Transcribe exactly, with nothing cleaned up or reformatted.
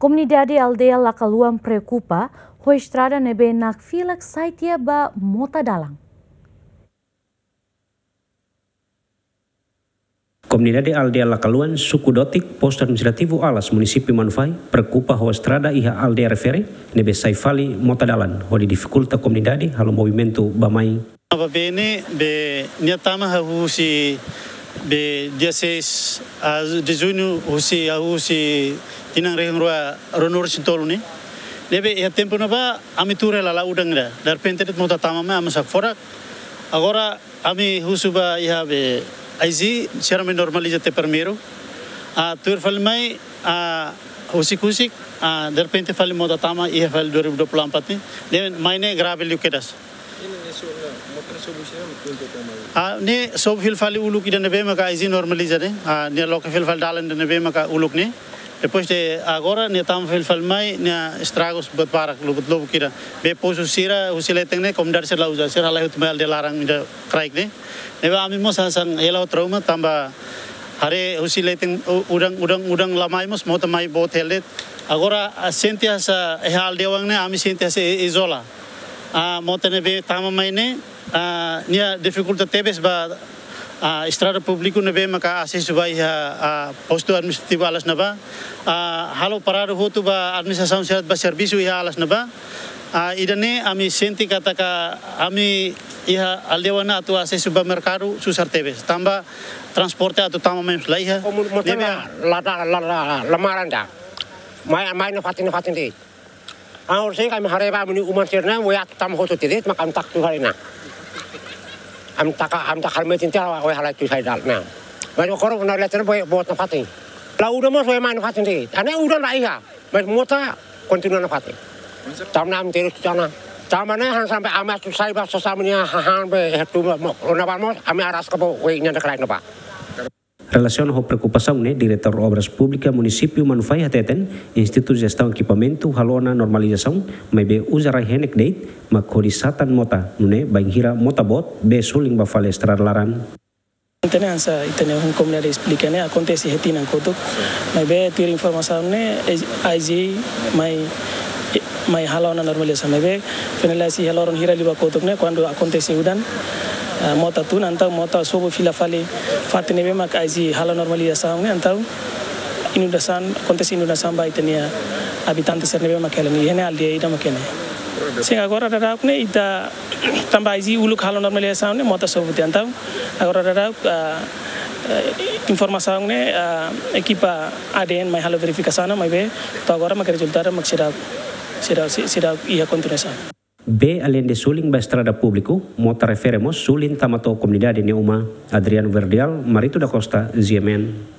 Comunidade Aldeia Lakaluan preocupa ho estrada nebe nak filak saitia ba mota dalang. Comunidade Aldeia Lakaluan, suku Dotik, posto administrativo Alas, município Manufai, preocupa ho estrada iha aldeia refere nebe saifali mota dalan, ho di dificulta comunidade halo movimento bamai. Va bene, be niatama husi be dia seis de junho husi husi tinang reheng roa ronor sintolu ni. Nebe ya tempo na ba ami ture la la udang da. Dar pentet mota tama ma amasa forak. Agora ami husuba iha be aizi serame normaliza te primeiro. A tur fal mai a husi kusik a dar pente fal mota tama iha fal dua ribu dua puluh empat ni. Den maine grave liukedas. Ah, ni sob fil fali uluk ida nebe maka izin normaliza ne. Ah, ni loka fil fal dalan de nebe maka uluk ne. Depois de agora ni tam fil fal mai ni estragos buat parak lubut lubuk kira. Be posu sira usileteng ne kom dar sela uza sira lahut mal de larang ida kraik ne. Nebe ami mo sang elo trauma tamba hare usileteng udang udang udang lamai mos mo tamai botelet. Agora sentiasa hal dewang ne ami sentiasa izola. Ah, mota nebe tama mai ne ah, nia dificulta tebes ba ah, estrada público nebe maka acesso ba iha ah, posto administrativo alas naba ah, halo parado hotu ba administração sehat ba serviço iha alas naba ah, idane ami senti kata ka ami iha aldewana atu acesso ba mercado susar tebes tamba transporte atu tama mai la iha nebe la la lamaran da mai mai no fatin fatin di Aur saya kami hari apa meni umat sirna moya tam hotu tidit makam tak tu hari na. Am tak am tak halme tinta wa halai tu sai dal na. Mai ko ro na letter boy bot na fatin. La udah mo so mai na fatin di. Ane udah na iha. Mai mota kontinu na fatin. Tam nam terus jana. Tamane han sampai amas tu sai ba sasamnya han be hetu mo na ba mo ami aras ko we nya na na ba. Relação ao preocupação né diretor obras públicas município Manufai hateten Instituto Gestão Equipamento halona normalização mai be usara henek date makodi satan mota nune banghira mota bot be suling ba fale estrar laran. Itene ansa itene hun comunidade explica né acontece retina kotuk mai be ter informação né I G mai mai halona normalização mai be finalisi haloron hira liba kotuk né quando acontece udan mota tu nantau mota sobo fila fale fatene be mak aizi hala normalização ne antau inundasan kontes inundasan ba itenia habitantes serne be makela ni hene aldeia ida makene sing agora dadak ne ida tamba aizi uluk hala normalização ne mota sobo antau agora dadak informação ne equipa A D N mai hala verificação mai be to agora mak resultado mak sira sira sira ia continuação. B além de suling ba estrada público, mota referemos suling tamato comunidade neuma Adriano Verdial, Marito da Costa, Ziemen.